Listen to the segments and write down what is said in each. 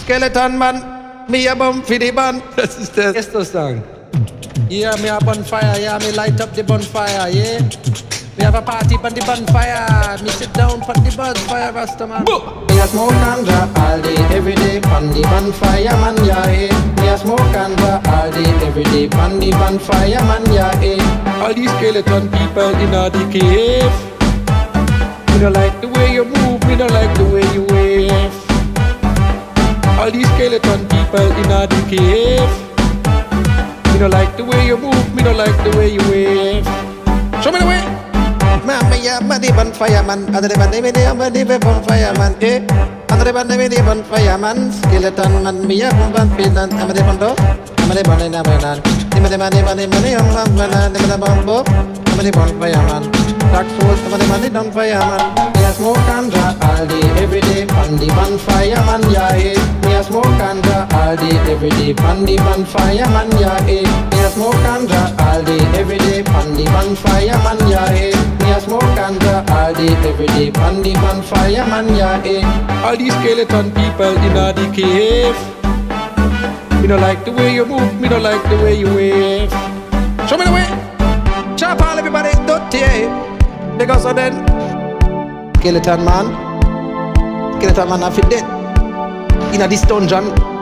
Skeleton man, me a bum for the bun. Das ist der Esto-Song. Yeah, me a bonfire, yeah, me light up the bonfire, yeah. We have a party on the bonfire. Me sit down on the bonfire, Rastaman. Me a smoke ganja all day, every day on the bonfire, man, yeah, eh. Me a smoke ganja all day, every day on the bonfire, man, yeah, eh. All these skeleton people in the cave. Me don't like the way you move, me don't like the way you wave. All these skeleton people in the cave. Me don't like the way you move, me don't like the way you wave. Show me the way. Mama ya madi bonfire man, andere bande me de madi bonfire man, eh. Andere bande me de bonfire man, skeleton man me ya bumban pinan, amade bondo, amade bande na manan, amade mani mani mani manan, amade bombo, amade bonfire man. Dark souls, amade mani bonfire man. Me a smoke ganja all day, every day, on the bonfire man, yeah, eh. Me a smoke ganja all day, every day, on the bonfire man, yeah, eh. Me a smoke ganja all day, every day, on the bonfire man, yeah, eh. Me a smoke ganja all day, every day, on the bonfire man, yeah, eh. All these skeleton people in the cave. Me don't like the way you move, me don't like the way you wave. Show me the way. Chop all everybody, dirty, eh. Because of then skeleton man have to dead in a this dungeon.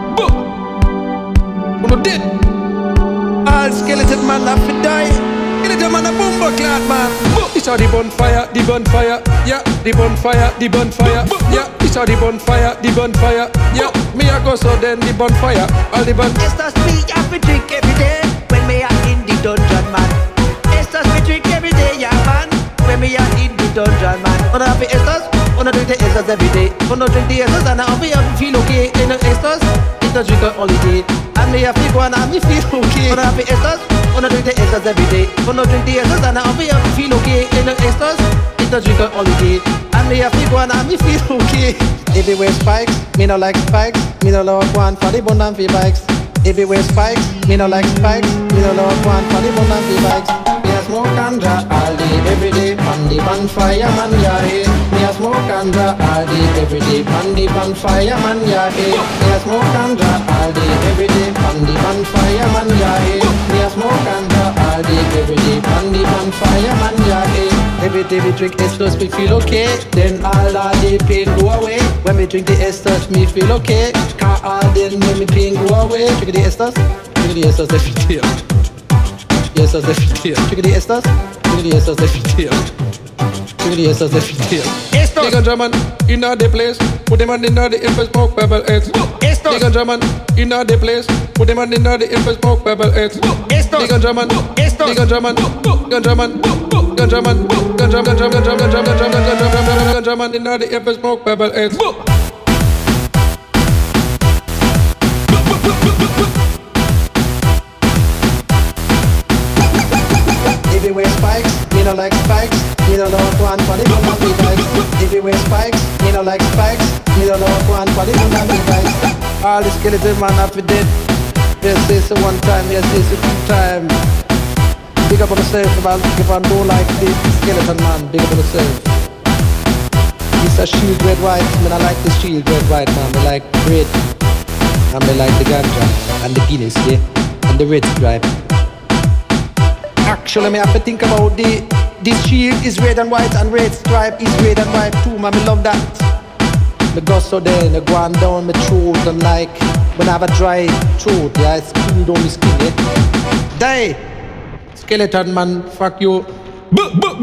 Who dead? All skeleton man have to die. Skeleton man a bumbo clad man. This are the bonfire, yeah. The bonfire, yeah. This are the bonfire, yeah. Me a go so then the bonfire, all the bonfire. Estas me have to drink every day when me are in the dungeon, man. Estas me drink every day, yeah, man. When me are in the dungeon, man. Wanna have the estas? Wanna drink the estas every day? Wanna drink the estas and I feel okay. In the estas, it's a drink all day. And me have to go and me feel okay. Wanna have the estas? Wanna drink the estas every day? Wanna drink the estas and I feel okay. In the estas, it's a drink all day. And me have to go and me feel okay. Everywhere spikes, me no like spikes. Me no love one for the bun and for bikes. Everywhere spikes, me no like spikes. Me no love one for the bun and for bikes. Me a smoke ganja all day, every day, on the bonfire man, yeah, eh. Me a smoke ganja all day, every day, on the bonfire man, yeah, eh. Me a smoke ganja all day, every day, on the bonfire man, yeah, eh. Me a smoke ganja all day, every day, on the bonfire man, yeah, eh. Every day we drink Estos, we feel okay. Then all the pain go away. When we drink the Estos, me feel okay. Can't all then when me pain go away. Drink the Estos, drink the Estos every day. Estos every day. Drink the Estos, drink the Estos every day. Drink the Estos every day. The ganja man in the place, put them on in the infant smoke pebble heads. The ganja man in the place, put them on in the infant smoke pebble heads. The ganja man, the ganja man, ganja man, ganja man, ganja man in the infant smoke pebble heads. Everywhere spikes, me no like spikes. Me no love one for the bun and for bikes. Everywhere spikes, me no like spikes. Me no love one for the bun and for bikes. All the skeleton man have to dead. Yes, this is one time, yes, this is two time. Big up on yourself, man. If I don't like the skeleton man, big up on yourself. It's a shield red white. Man, I like the shield red white, man. I like red. And I like the ganja and the Guinness, yeah, and the red stripe. Actually, me have to think about this shield is red and white and red stripe is red and white too, man. Me love that. Me go so then, I go on down my throat and like when I have a dry throat, yeah, it's cool down my skin, yeah. Die, skeleton man, fuck you.